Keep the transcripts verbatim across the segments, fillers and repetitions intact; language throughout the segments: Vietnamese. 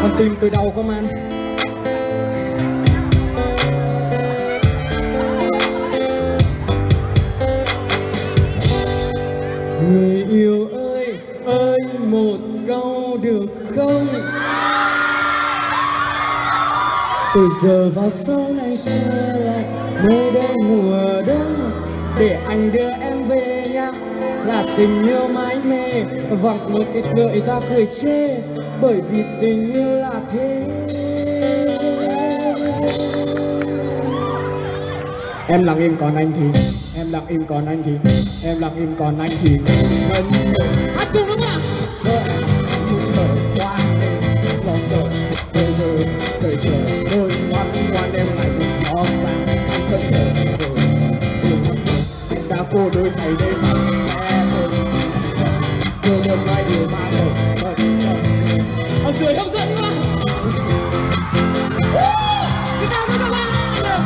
Con tim tôi đau có man. Người yêu ơi, ơi một câu được không? Từ giờ vào sau này xưa lại nơi đây mùa đông, để anh đưa em về nhà là tình yêu mãi mê. Vọng một cái người ta cười chê, bởi vì tình yêu là thế. Em lặng im còn anh thì, em lặng im còn anh thì, em lặng im còn anh thì ngân hát cùng đúng không ạ? Qua lo sợ đời đời đời chờ đôi ngoan ngoan em lại một lo sáng thân thờ anh đã cô đôi thầy đây mà em ơi sợ đưa đêm nay điều mà rồi thật ở dưới hấp dẫn quá. Chúng ta với các bạn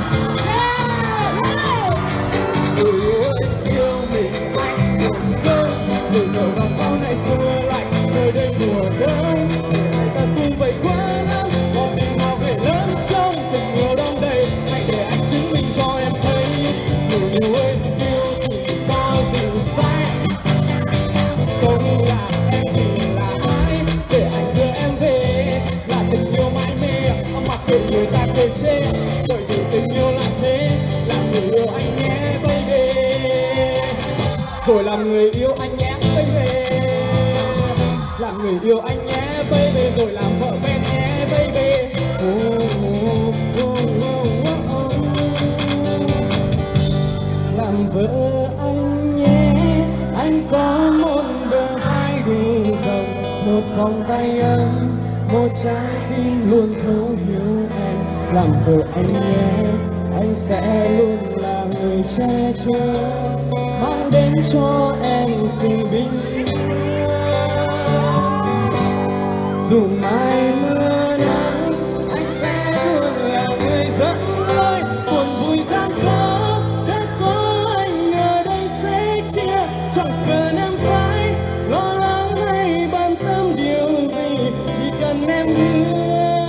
yêu mình anh buồn cơn từ giờ vào sau này xưa lạnh nơi đây mùa đông để anh ta xung vầy quá lắm còn đi nào về lớn trong tình yêu đông đầy. Hãy để anh chứng minh cho em thấy người yêu ơi yêu thì có gì sai không là em thì là ai để anh đưa em về là tình yêu mãi mê mặc kệ người ta cười chê bởi vì tình yêu là thế là người yêu anh nhé baby rồi làm người yêu anh nhé baby làm người yêu anh nhé baby rồi làm vợ bên nhé baby oh, oh, oh, oh, oh, oh. Làm vợ anh nhé anh có một đôi vai đủ rộng một vòng tay ấm một trái tim luôn thấu hiểu em làm vợ anh nhé anh sẽ luôn là người che chở mang đến cho em sự bình dù mai mưa nắng anh sẽ luôn là người dẫn lối buồn vui gian khó đã có anh ở đây sẽ chia chẳng cần em phải lo lắng hay bận tâm điều gì chỉ cần em hứa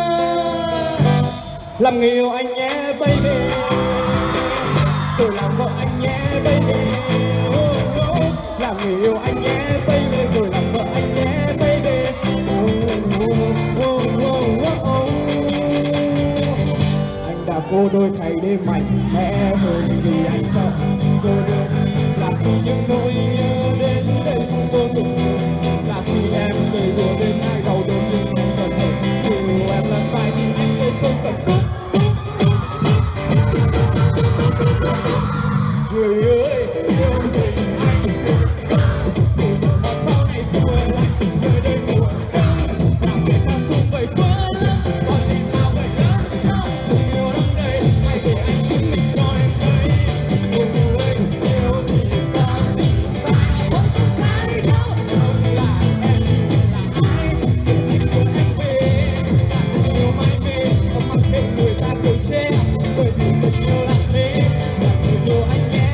làm người yêu anh nhé baby rồi làm vợ anh nhé baby oh, oh. Làm người yêu anh nhé baby rồi làm vợ anh nhé baby oh, oh, oh, oh, oh, oh. Anh đã cô đôi thầy đêm mạnh mẽ hơn vì anh sợ cô đơn là khi những nỗi nhớ đến đây sung sôi cùng là khi em cười đùa bên ai đau đớn nhưng em giận hờn dù em là sai thì anh ơi không cần cút. Người ơi yêu mình anh từ giờ vào sau này xưa lạnh nơi đây mùa đông làm người ta xung vầy quá lắm còn tình nào vậy lớn trong tình yêu đông đầy hãy để anh chứng minh cho em thấy người ơi yêu thì có gì sai không có sai đâu không là em thì là ai để anh đưa em về là tình yêu mãi mê không mặc kệ người ta cười chê bởi vì tình yêu là thế là người yêu anh nhé.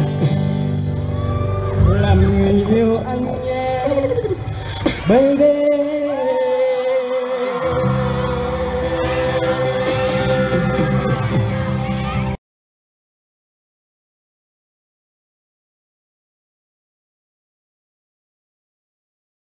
Làm người yêu anh nhé baby.